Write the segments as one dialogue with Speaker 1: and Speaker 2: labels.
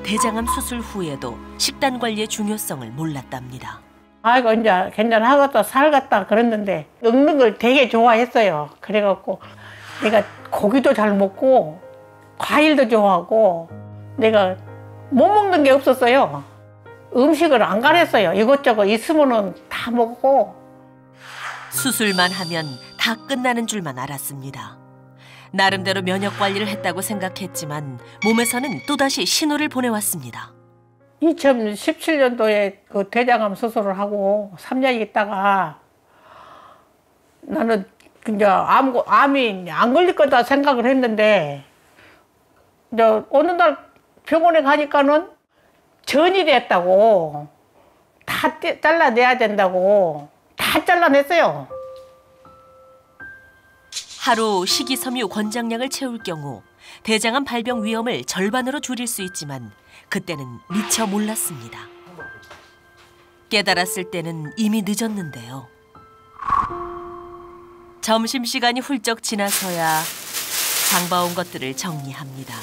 Speaker 1: 대장암 수술 후에도 식단 관리의 중요성을 몰랐답니다.
Speaker 2: 아이고 이제 괜찮하겠다 살겠다 그랬는데 먹는 걸 되게 좋아했어요. 그래갖고 내가 고기도 잘 먹고 과일도 좋아하고 내가 못 먹는 게 없었어요. 음식을 안 가렸어요. 이것저것 있으면은 다 먹고.
Speaker 1: 수술만 하면 다 끝나는 줄만 알았습니다. 나름대로 면역 관리를 했다고 생각했지만 몸에서는 또다시 신호를 보내왔습니다.
Speaker 2: 2017년도에 그 대장암 수술을 하고 3년 있다가 나는 이제 암이 안 걸릴 거다 생각을 했는데 이제 어느 날 병원에 가니까는 전이 됐다고 다 잘라내야 된다고 다 잘라냈어요.
Speaker 1: 하루 식이섬유 권장량을 채울 경우 대장암 발병 위험을 절반으로 줄일 수 있지만 그때는 미처 몰랐습니다. 깨달았을 때는 이미 늦었는데요. 점심시간이 훌쩍 지나서야 장봐온 것들을 정리합니다.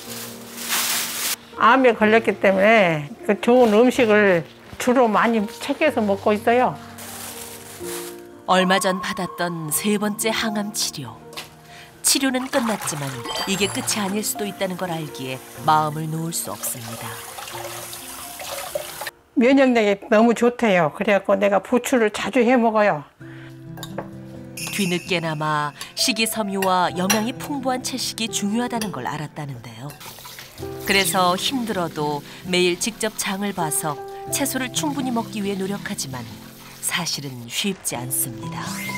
Speaker 2: 암에 걸렸기 때문에 그 좋은 음식을 주로 많이 챙겨서 먹고 있어요.
Speaker 1: 얼마 전 받았던 3번째 항암 치료. 치료는 끝났지만 이게 끝이 아닐 수도 있다는 걸 알기에 마음을 놓을 수 없습니다.
Speaker 2: 면역력이 너무 좋대요. 그래갖고 내가 부추를 자주 해 먹어요.
Speaker 1: 뒤늦게나마 식이섬유와 영양이 풍부한 채식이 중요하다는 걸 알았다는데요. 그래서 힘들어도 매일 직접 장을 봐서 채소를 충분히 먹기 위해 노력하지만 사실은 쉽지 않습니다.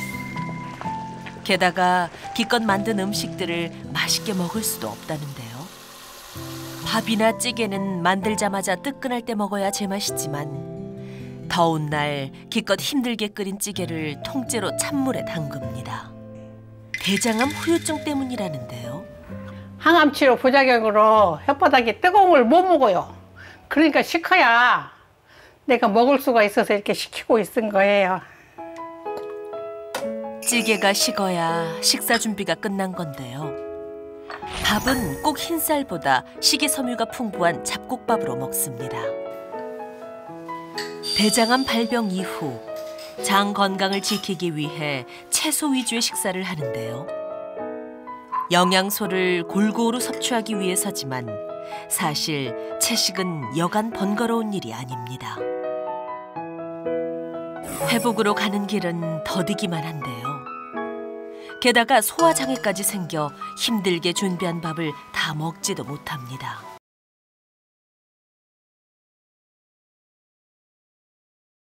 Speaker 1: 게다가 기껏 만든 음식들을 맛있게 먹을 수도 없다는데요. 밥이나 찌개는 만들자마자 뜨끈할 때 먹어야 제맛이지만 더운 날 기껏 힘들게 끓인 찌개를 통째로 찬물에 담급니다. 대장암 후유증 때문이라는데요.
Speaker 2: 항암 치료 부작용으로 혓바닥에 뜨거운 걸 못 먹어요. 그러니까 식혀야 내가 먹을 수가 있어서 이렇게 식히고 있은 거예요.
Speaker 1: 찌개가 식어야 식사 준비가 끝난 건데요. 밥은 꼭 흰쌀보다 식이섬유가 풍부한 잡곡밥으로 먹습니다. 대장암 발병 이후 장 건강을 지키기 위해 채소 위주의 식사를 하는데요. 영양소를 골고루 섭취하기 위해서지만 사실 채식은 여간 번거로운 일이 아닙니다. 회복으로 가는 길은 더디기만 한데요. 게다가 소화장애까지 생겨 힘들게 준비한 밥을 다 먹지도 못합니다.